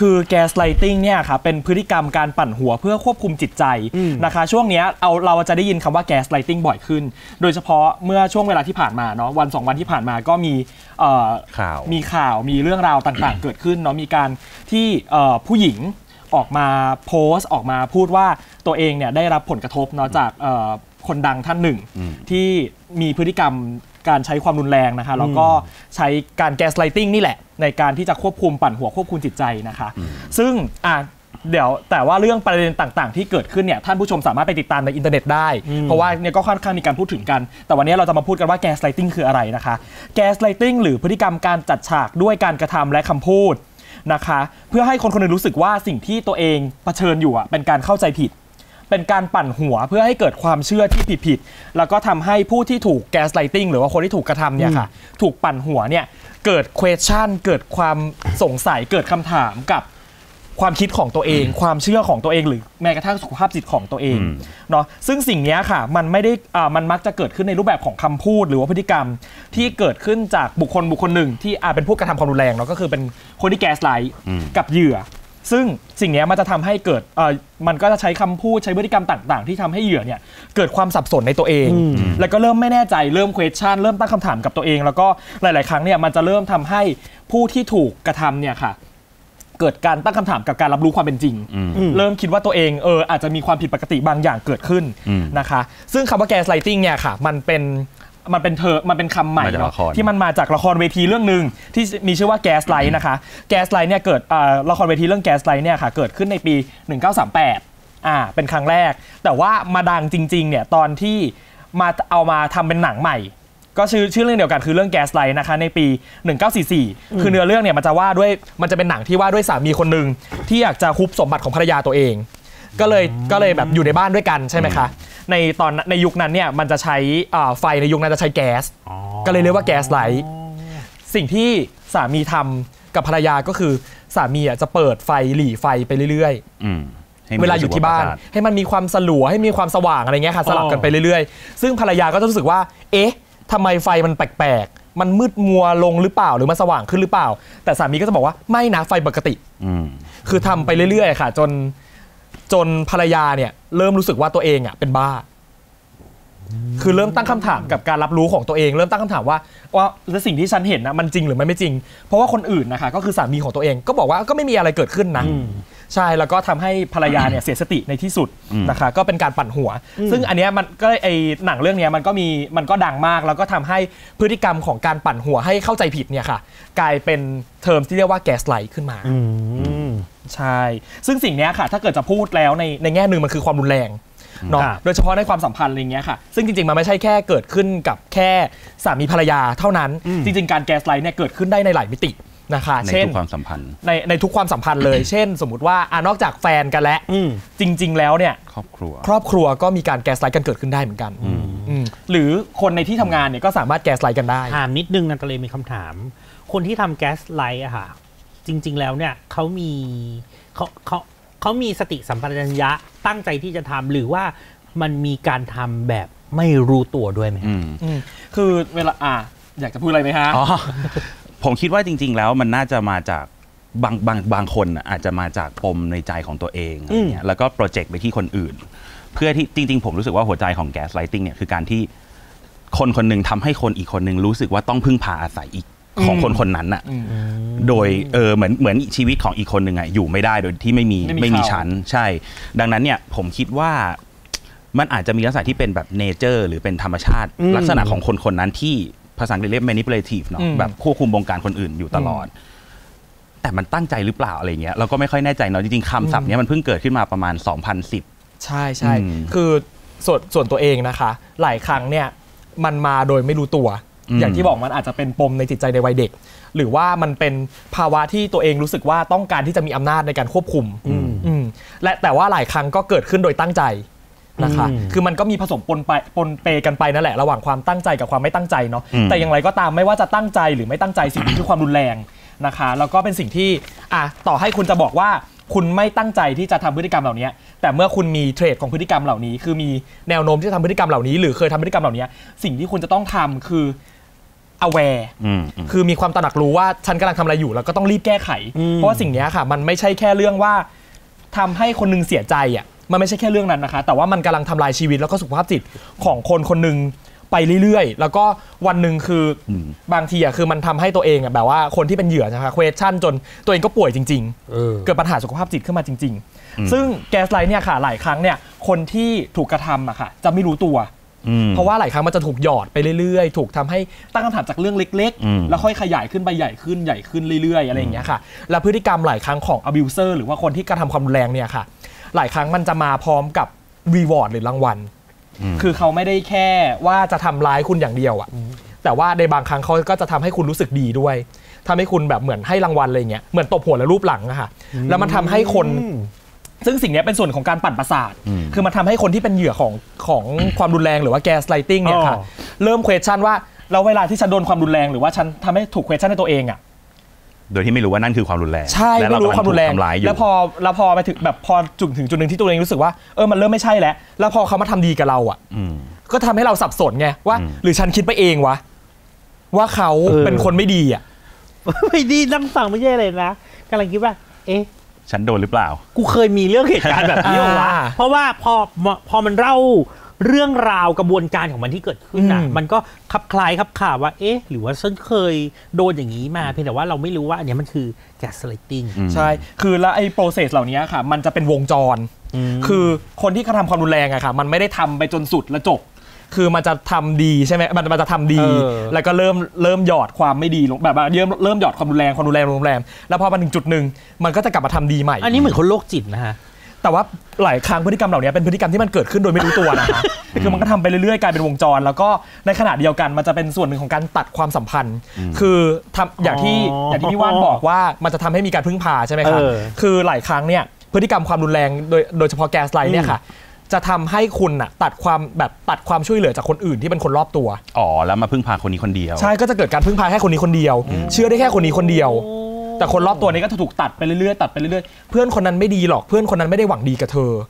คือแก๊สไลติ้งเนี่ยค่ะเป็นพฤติกรรมการปั่นหัวเพื่อควบคุมจิตใจนะคะช่วงนี้เราจะได้ยินคำว่าแก๊สไลติ้งบ่อยขึ้นโดยเฉพาะเมื่อช่วงเวลาที่ผ่านมาเนาะวัน2 วันที่ผ่านมาก็มีข่าวมีเรื่องราวต่างๆเกิดขึ้นเนาะมีการที่ผู้หญิงออกมาโพสต์ออกมาพูดว่าตัวเองเนี่ยได้รับผลกระทบเนาะจากคนดังท่านหนึ่งที่มีพฤติกรรมการใช้ความรุนแรงนะคะแล้วก็ใช้การแก๊สไลติ้งนี่แหละในการที่จะควบคุมปั่นหัวควบคุมจิตใจนะคะซึ่งเดี๋ยวแต่ว่าเรื่องประเด็นต่างๆที่เกิดขึ้นเนี่ยท่านผู้ชมสามารถไปติดตามในอินเทอร์เน็ตได้เพราะว่าเนี่ยก็ค่อนข้างมีการพูดถึงกันแต่วันนี้เราจะมาพูดกันว่าแก๊สไลติ้งคืออะไรนะคะแก๊สไลติ้งหรือพฤติกรรมการจัดฉากด้วยการกระทำและคำพูดนะคะเพื่อให้คนคนหนึ่งรู้สึกว่าสิ่งที่ตัวเองเผชิญอยู่เป็นการเข้าใจผิดเป็นการปั่นหัวเพื่อให้เกิดความเชื่อที่ผิดแล้วก็ทำให้ผู้ที่ถูกแก๊สไลติ้งหรือว่าคนที่ถูกกระทำเนี่ยค่ะถูกปั่นหัวเนี่ยเกิด question เกิดความสงสัยเกิดคำถามกับความคิดของตัวเองความเชื่อของตัวเองหรือแม้กระทั่งสุขภาพจิตของตัวเองเนาะซึ่งสิ่งนี้ค่ะมันไม่ได้มันมักจะเกิดขึ้นในรูปแบบของคำพูดหรือว่าพฤติกรรมที่เกิดขึ้นจากบุคคลหนึ่งที่เป็นผู้กระทำความรุนแรงเนาะก็คือเป็นคนที่แก๊สไลท์กับเหยื่อซึ่งสิ่งนี้มันจะทำให้เกิดมันก็จะใช้คำพูดใช้พฤติกรรมต่างๆที่ทำให้เหยื่อเนี่ยเกิดความสับสนในตัวเองแล้วก็เริ่มไม่แน่ใจเริ่ม question เริ่มตั้งคำถามกับตัวเองแล้วก็หลายๆครั้งเนี่ยมันจะเริ่มทำให้ผู้ที่ถูกกระทำเนี่ยค่ะเกิดการตั้งคำถามกับการรับรู้ความเป็นจริงเริ่มคิดว่าตัวเองอาจจะมีความผิดปกติบางอย่างเกิดขึ้นนะคะซึ่งคำว่าแก๊สไลติ้งเนี่ยค่ะมันเป็นคำใหม่เนาะที่มันมาจากละครเวทีเรื่องนึงที่มีชื่อว่าแก๊สไลท์นะคะแก๊สไลท์เนี่ยเกิดละครเวทีเรื่องแก๊สไลท์เนี่ยค่ะเกิดขึ้นในปี1938เป็นครั้งแรกแต่ว่ามาดังจริงๆเนี่ยตอนที่เอามาทำเป็นหนังใหม่ก็ชื่อเรื่องเดียวกันคือเรื่องแก๊สไลท์นะคะในปี1944คือเนื้อเรื่องเนี่ยมันจะเป็นหนังที่ว่าด้วยสามีคนหนึ่งที่อยากจะฮุบสมบัติของภรรยาตัวเองก็เลยแบบอยู่ในบ้านด้วยกันใช่ไหมคะในยุคนั้นเนี่ยมันจะใช้ไฟในยุคนั้นจะใช้แก๊สก็เลยเรียกว่าแก๊สไลท์สิ่งที่สามีทำกับภรรยาก็คือสามีจะเปิดไฟหลีไฟไปเรื่อยๆเวลาอยู่ที่บ้านให้มันมีความสลัวให้มีความสว่างอะไรเงี้ยค่ะสลับกันไปเรื่อยๆซึ่งภรรยาก็จะรู้สึกว่าเอ๊ะทำไมไฟมันแปลกๆมันมืดมัวลงหรือเปล่าหรือมันสว่างขึ้นหรือเปล่าแต่สามีก็จะบอกว่าไม่นะไฟปกติคือทำไปเรื่อยๆค่ะจนภรรยาเนี่ยเริ่มรู้สึกว่าตัวเองเป็นบ้าคือเริ่มตั้งคำถามกับการรับรู้ของตัวเองเริ่มตั้งคำถามว่าสิ่งที่ฉันเห็นนะมันจริงหรือไม่จริงเพราะว่าคนอื่นนะคะก็คือสามีของตัวเองก็บอกว่าก็ไม่มีอะไรเกิดขึ้นนะใช่แล้วก็ทำให้ภรรยาเนี่ยเสียสติในที่สุดนะคะก็เป็นการปั่นหัวซึ่งอันนี้มันก็หนังเรื่องนี้มันก็ดังมากแล้วก็ทำให้พฤติกรรมของการปั่นหัวให้เข้าใจผิดเนี่ยค่ะกลายเป็นเทอมที่เรียกว่าแก๊สไลท์ขึ้นมาใช่ซึ่งสิ่งนี้ค่ะถ้าเกิดจะพูดแล้วในแง่หนึ่งมันคือความรุนแรงเนาะโดยเฉพาะในความสัมพันธ์อะไรเงี้ยค่ะซึ่งจริงๆมันไม่ใช่แค่เกิดขึ้นกับแค่สามีภรรยาเท่านั้นจริงๆการแก๊สไลท์เนี่ยเกิดขึ้นได้ในหลายมิตินะคะเช่นความสัมพันธ์ในทุกความสัมพันธ์เลยเช่นสมมุติว่านอกจากแฟนกันแล้วจริงๆแล้วเนี่ยครอบครัวก็มีการแก๊สไลท์กันเกิดขึ้นได้เหมือนกันหรือคนในที่ทำงานเนี่ยก็สามารถแก๊สไลท์กันได้ถามนิดนึงนะก็เลยมีคำถามคนที่ทำแก๊สไลท์อะค่ะจริงๆแล้วเนี่ยเขามีสติสัมปชัญญะตั้งใจที่จะทำหรือว่ามันมีการทำแบบไม่รู้ตัวด้วยไหมคือเวลาอยากจะพูดอะไรไหมฮะผมคิดว่าจริงๆแล้วมันน่าจะมาจากบางคนอาจจะมาจากปมในใจของตัวเองอะไรเงี้ยแล้วก็โปรเจกต์ไปที่คนอื่นเพื่อที่จริงๆผมรู้สึกว่าหัวใจของแก๊สไลติ้งเนี่ยคือการที่คนหนึ่งทำให้คนอีกคนหนึ่งรู้สึกว่าต้องพึ่งพาอาศัยอีกของคนนั้นน่ะโดยเหมือนชีวิตของอีกคนหนึ่งอยู่ไม่ได้โดยที่ไม่มีชั้นใช่ดังนั้นเนี่ยผมคิดว่ามันอาจจะมีลักษณะที่เป็นแบบเนเจอร์หรือเป็นธรรมชาติลักษณะของคนนั้นที่ภาษาอังกฤษเรียก manipulative เนาะแบบควบคุมบงการคนอื่นอยู่ตลอดแต่มันตั้งใจหรือเปล่าอะไรเงี้ยเราก็ไม่ค่อยแน่ใจเนาะจริงๆคำศัพท์นี้มันเพิ่งเกิดขึ้นมาประมาณ2010 ใช่คือส่วนตัวเองนะคะหลายครั้งเนี่ยมันมาโดยไม่รู้ตัวอย่างที่บอกมันอาจจะเป็นปมในจิตใจในวัยเด็กหรือว่ามันเป็นภาวะที่ตัวเองรู้สึกว่าต้องการที่จะมีอำนาจในการควบคุมและแต่ว่าหลายครั้งก็เกิดขึ้นโดยตั้งใจนะคะคือมันก็มีผสมปนเปกันไปนั่นแหละระหว่างความตั้งใจกับความไม่ตั้งใจเนาะแต่อย่างไรก็ตามไม่ว่าจะตั้งใจหรือไม่ตั้งใจสิ่งนี้คือความรุนแรงนะคะแล้วก็เป็นสิ่งที่ต่อให้คุณจะบอกว่าคุณไม่ตั้งใจที่จะทำพฤติกรรมเหล่านี้แต่เมื่อคุณมีเทรดของพฤติกรรมเหล่านี้คือมีแนวโน้มที่จะทำพฤติกรรมเหล่านี้หรือเคยทำพฤติกรรมเหล่านี้สิ่งที่คุณจะต้องทำคือ aware คือมีความตระหนักรู้ว่าฉันกำลังทำอะไรอยู่แล้วก็ต้องรีบแก้ไขเพราะว่าสิ่งนี้ค่ะมันไม่ใช่แค่เรื่องว่าทำให้คนนึงเสียใจอ่ะมันไม่ใช่แค่เรื่องนั้นนะคะแต่ว่ามันกำลังทำลายชีวิตแล้วก็สุขภาพจิตของคนคนนึงไปเรื่อยๆแล้วก็วันหนึ่งคือบางทีอ่ะคือมันทำให้ตัวเองอ่ะแบบว่าคนที่เป็นเหยื่อนะคะ question จนตัวเองก็ป่วยจริงๆเกิดปัญหาสุขภาพจิตขึ้นมาจริงๆซึ่งแก๊สไลท์เนี่ยค่ะหลายครั้งเนี่ยคนที่ถูกกระทำอะค่ะจะไม่รู้ตัวเพราะว่าหลายครั้งมันจะถูกหยอดไปเรื่อยๆถูกทำให้ตั้งคำถามจากเรื่องเล็กๆแล้วค่อยขยายขึ้นไปใหญ่ขึ้นเรื่อยๆอะไรอย่างเงี้ยค่ะและพฤติกรรมหลายครั้งของ abuser หรือว่าคนที่กระทำความรุนแรงเนี่ยค่ะหลายครั้งมันจะมาพร้อมกับ reward หรือรางวัลคือเขาไม่ได้แค่ว่าจะทำร้ายคุณอย่างเดียวอะแต่ว่าในบางครั้งเขาก็จะทำให้คุณรู้สึกดีด้วยทำให้คุณแบบเหมือนให้รางวัลอะไรเงี้ยเหมือนตบหัวและรูปหลังอะค่ะแล้วมันทำให้คนซึ่งสิ่งนี้เป็นส่วนของการปั่นประสาทคือมันทำให้คนที่เป็นเหยื่อของความรุนแรงหรือว่าแก๊สไลติ้งเนี่ยค่ะเริ่ม question ว่าแล้วเวลาที่ฉันโดนความรุนแรงหรือว่าฉันทำให้ถูก question ในตัวเองอะโดยที่ไม่รู้ว่านั่นคือความรุนแรงใช่ไม่รู้ความรุนแรงแล้วพอไปถึงแบบพอถึงจุดนึงที่ตัวเองรู้สึกว่ามันเริ่มไม่ใช่แล้วพอเขามาทำดีกับเราอ่ะก็ทำให้เราสับสนไงว่าหรือฉันคิดไปเองวะว่าเขาเป็นคนไม่ดีอ่ะไม่ดีนั่งฟังไม่ใช่เลยนะกำลังคิดว่าฉันโดนหรือเปล่ากูเคยมีเรื่องเหตุการณ์แบบนี้วะเพราะว่าพอมันเล่าเรื่องราวกระบวนการของมันที่เกิดขึ้นนะมันก็คลับคล้ายคลับข่าวว่าหรือว่าฉันเคยโดนอย่างนี้มาเพียงแต่ว่าเราไม่รู้ว่าอันนี้มันคือ gaslighting ใช่คือแล้วไอ้ process เหล่านี้ค่ะมันจะเป็นวงจรคือคนที่กระทำความรุนแรงอะค่ะมันไม่ได้ทำไปจนสุดแล้วจบคือมันจะทำดีใช่ไหมมันจะทำดีแล้วก็เริ่มหยอดความไม่ดีลงแบบเริ่มหยอดความรุนแรงแล้วพอมาถึงจุดนึงมันก็จะกลับมาทำดีใหม่อันนี้เหมือนคนโรคจิตนะฮะแต่ว่าหลายครั้งพฤติกรรมเหล่านี้เป็นพฤติกรรมที่มันเกิดขึ้นโดยไม่รู้ตัวนะคะคือมันก็ทำไปเรื่อยๆกลายเป็นวงจรแล้วก็ในขณะเดียวกันมันจะเป็นส่วนหนึ่งของการตัดความสัมพันธ์คือทำอย่างที่พี่ว่านบอกว่ามันจะทำให้มีการพึ่งพาใช่ไหมครับคือหลายครั้งเนี่ยพฤติกรรมความรุนแรงโดยเฉพาะแก๊สไลท์เนี่ยค่ะจะทำให้คุณน่ะตัดความช่วยเหลือจากคนอื่นที่เป็นคนรอบตัวแล้วมาพึ่งพาคนนี้คนเดียวใช่ก็จะเกิดการพึ่งพาแค่คนนี้คนเดียวเชื่อได้แค่คนนี้คนเดียวแต่คนรอบตัวนี้ก็จะถูกตัดไปเรื่อยๆเพื่อนคนนั้นไม่ดีหรอกเพื่อนคนนั้นไม่ได้หวังดีกับเธอ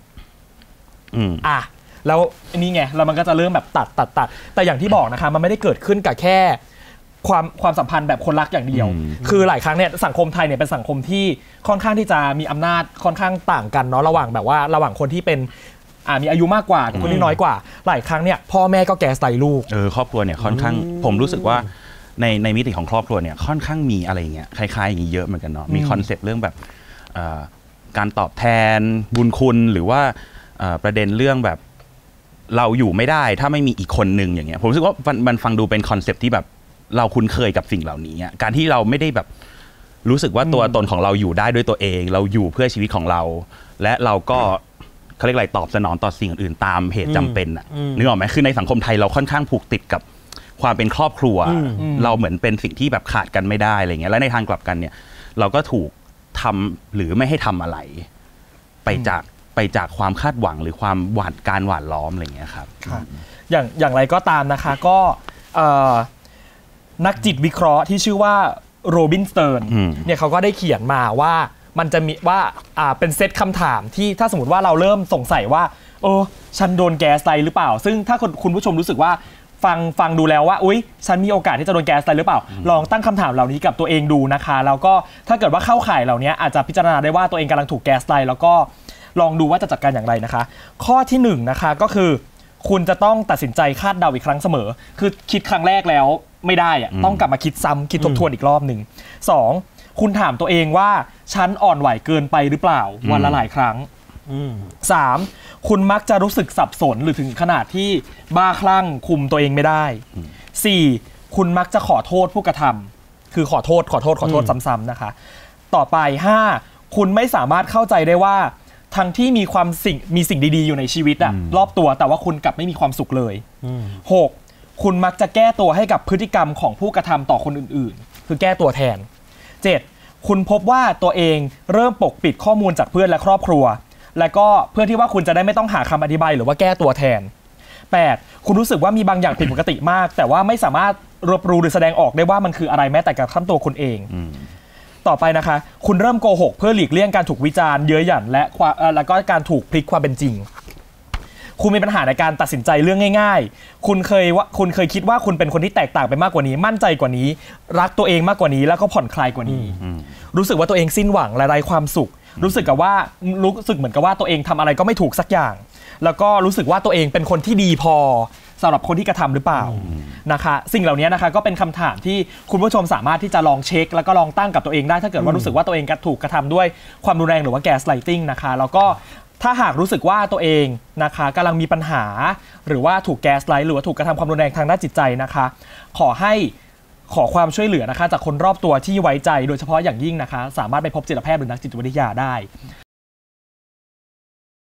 แล้วนี่ไงแล้วมันก็จะเริ่มแบบตัดแต่อย่างที่บอกนะคะมันไม่ได้เกิดขึ้นกับแค่ความสัมพันธ์แบบคนรักอย่างเดียวคือหลายครั้งเนี่ยสังคมไทยเนี่ยเป็นสังคมที่ค่อนข้างที่จะมีอำนาจค่อนข้างต่างกันเนาะระหว่างคนที่เป็นมีอายุมากกว่ากับคนที่น้อยกว่าหลายครั้งเนี่ยพ่อแม่ก็แก๊สไลท์ลูกครอบครัวเนี่ยค่อนข้างผมรู้สึกว่าในมิติของครอบครัวเนี่ยค่อนข้างมีอะไรอย่างเงี้ยคล้ายๆอย่างนี้เยอะเหมือนกันเนาะมีคอนเซปต์เรื่องแบบการตอบแทนบุญคุณหรือว่าประเด็นเรื่องแบบเราอยู่ไม่ได้ถ้าไม่มีอีกคนนึงอย่างเงี้ยผมรู้สึกว่ามันฟังดูเป็นคอนเซปต์ที่แบบเราคุ้นเคยกับสิ่งเหล่านี้การที่เราไม่ได้แบบรู้สึกว่าตัวตนของเราอยู่ได้ด้วยตัวเองเราอยู่เพื่อชีวิตของเราและเราก็เขาเรียกอะไรตอบสนองต่อสิ่งอื่นตามเหตุจำเป็นนึกออกไหมคือในสังคมไทยเราค่อนข้างผูกติดกับความเป็นครอบครัวเราเหมือนเป็นสิ่งที่แบบขาดกันไม่ได้อะไรเงี้ยและในทางกลับกันเนี่ยเราก็ถูกทำหรือไม่ให้ทำอะไรไปจากความคาดหวังหรือความการหว่านล้อมอะไรเงี้ยครับอย่างไรก็ตามนะคะก็นักจิตวิเคราะห์ที่ชื่อว่าโรบินสเติร์นเนี่ยเขาก็ได้เขียนมาว่ามันจะมีว่าเป็นเซตคำถามที่ถ้าสมมติว่าเราเริ่มสงสัยว่าฉันโดนแก๊สไลท์หรือเปล่าซึ่งถ้าคุณผู้ชมรู้สึกว่าฟังดูแล้วว่าอุ๊ยฉันมีโอกาสที่จะโดนแก๊สไลท์หรือเปล่าลองตั้งคำถามเหล่านี้กับตัวเองดูนะคะแล้วก็ถ้าเกิดว่าเข้าข่ายเหล่านี้อาจจะพิจารณาได้ว่าตัวเองกำลังถูกแก๊สไลท์แล้วก็ลองดูว่าจะจัดการอย่างไรนะคะข้อที่1นะคะก็คือคุณจะต้องตัดสินใจคาดเดาอีกครั้งเสมอคือคิดครั้งแรกแล้วไม่ได้ต้องกลับมาคิดซ้ำคิดทบทวนอีกรอบหนึ่ง2คุณถามตัวเองว่าฉันอ่อนไหวเกินไปหรือเปล่าวันละหลายครั้ง3คุณมักจะรู้สึกสับสนหรือถึงขนาดที่บ้าคลั่งคุมตัวเองไม่ได้4คุณมักจะขอโทษผู้กระทำคือขอโทษซ้ำๆนะคะต่อไป5คุณไม่สามารถเข้าใจได้ว่าทั้งที่มีสิ่งดีๆอยู่ในชีวิตรอบตัวแต่ว่าคุณกลับไม่มีความสุขเลย6คุณมักจะแก้ตัวให้กับพฤติกรรมของผู้กระทำต่อคนอื่นๆคือแก้ตัวแทน7คุณพบว่าตัวเองเริ่มปกปิดข้อมูลจากเพื่อนและครอบครัวและก็เพื่อที่ว่าคุณจะได้ไม่ต้องหาคำอธิบายหรือว่าแก้ตัวแทน8คุณรู้สึกว่ามีบางอย่างผิดปกติมากแต่ว่าไม่สามารถรับรู้หรือแสดงออกได้ว่ามันคืออะไรแม้แต่กระทั่งตัวคุณเองต่อไปนะคะคุณเริ่มโกหกเพื่อหลีกเลี่ยงการถูกวิจารณ์เย้ยหยันและก็การถูกพลิกความเป็นจริงคุณมีปัญหาในการตัดสินใจเรื่องง่ายๆคุณเคยคิดว่าคุณเป็นคนที่แตกต่างไปมากกว่านี้มั่นใจกว่านี้รักตัวเองมากกว่านี้แล้วก็ผ่อนคลายกว่านี้รู้สึกว่าตัวเองสิ้นหวังและไร้ความสุขรู้สึกเหมือนกับว่าตัวเองทำอะไรก็ไม่ถูกสักอย่างแล้วก็รู้สึกว่าตัวเองเป็นคนที่ดีพอสำหรับคนที่กระทำหรือเปล่านะคะสิ่งเหล่านี้นะคะก็เป็นคำถามที่คุณผู้ชมสามารถที่จะลองเช็คแล้วก็ลองตั้งกับตัวเองได้ถ้าเกิดว่ารู้สึกว่าตัวเองถูกกระทำด้วยความรุนแรงหรือว่าแก๊สไลติ้งนะคะแล้วก็ถ้าหากรู้สึกว่าตัวเองนะคะกำลังมีปัญหาหรือว่าถูกแก๊สไลท์หรือว่าถูกกระทำความรุนแรงทางด้านจิตใจนะคะขอความช่วยเหลือนะคะจากคนรอบตัวที่ไว้ใจโดยเฉพาะอย่างยิ่งนะคะสามารถไปพบจิตแพทย์หรือนักจิตวิทยาได้